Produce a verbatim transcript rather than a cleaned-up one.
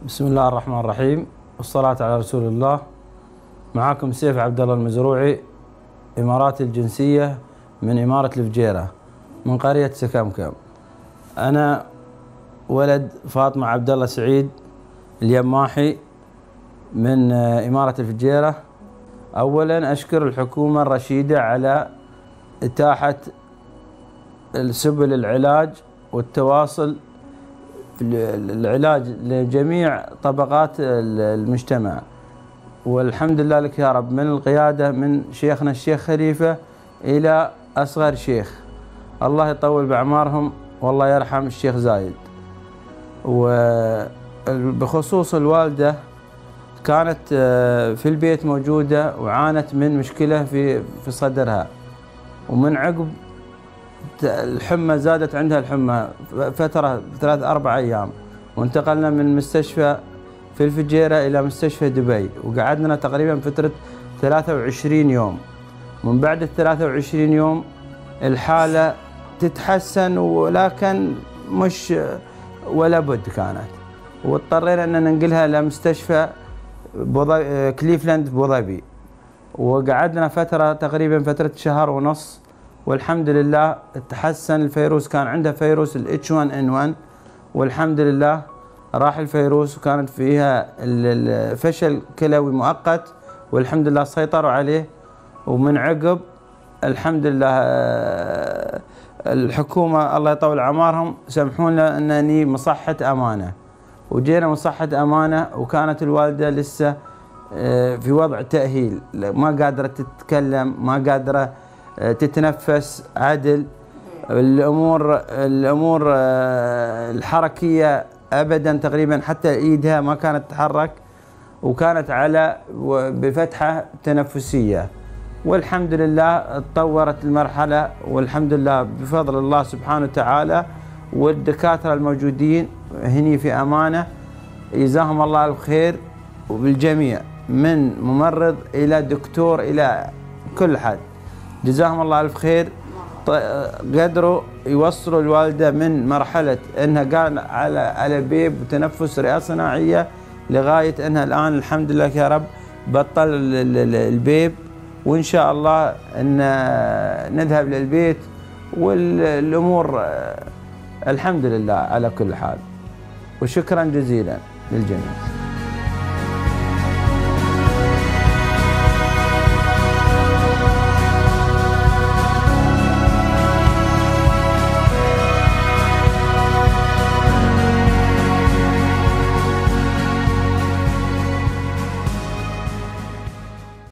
بسم الله الرحمن الرحيم والصلاة على رسول الله. معاكم سيف عبد الله المزروعي، إماراتي الجنسية من إمارة الفجيرة من قرية سكمكم. أنا ولد فاطمة عبد الله سعيد اليماحي من إمارة الفجيرة. أولا أشكر الحكومة الرشيدة على إتاحة سبل العلاج والتواصل العلاج لجميع طبقات المجتمع، والحمد لله لك يا رب، من القيادة من شيخنا الشيخ خليفة إلى أصغر شيخ، الله يطول بأعمارهم والله يرحم الشيخ زايد. وبخصوص الوالدة، كانت في البيت موجودة وعانت من مشكلة في في صدرها، ومن عقب الحمى زادت عندها الحمى فترة ثلاث أربع أيام، وانتقلنا من مستشفى في الفجيرة إلى مستشفى دبي، وقعدنا تقريبا فترة ثلاثة وعشرين يوم. من بعد ال ثلاثة وعشرين يوم الحالة تتحسن، ولكن مش ولا بد كانت، واضطرينا أن ننقلها إلى مستشفى كليفلاند بوظبي، وقعدنا فترة تقريبا فترة شهر ونص، والحمد لله تحسن الفيروس. كان عنده فيروس ال إتش وان إن وان، والحمد لله راح الفيروس، وكانت فيها فشل كلوي مؤقت، والحمد لله سيطروا عليه. ومن عقب الحمد لله الحكومة الله يطول أعمارهم سمحونا أنني مصحة أمانة، وجينا مصحة أمانة، وكانت الوالدة لسه في وضع تأهيل، ما قادرة تتكلم، ما قادرة تتنفس عدل، الامور الامور الحركيه ابدا تقريبا، حتى ايدها ما كانت تتحرك، وكانت على بفتحه تنفسيه. والحمد لله تطورت المرحله، والحمد لله بفضل الله سبحانه وتعالى والدكاتره الموجودين هني في امانه، جزاهم الله الخير، وبالجميع من ممرض الى دكتور الى كل حد، جزاهم الله الف خير. قدروا يوصلوا الوالده من مرحله انها كان على على بيب وتنفس رئه صناعيه، لغايه انها الان الحمد لله يا رب بطل البيب، وان شاء الله ان نذهب للبيت، والامور الحمد لله على كل حال. وشكرا جزيلا للجميع.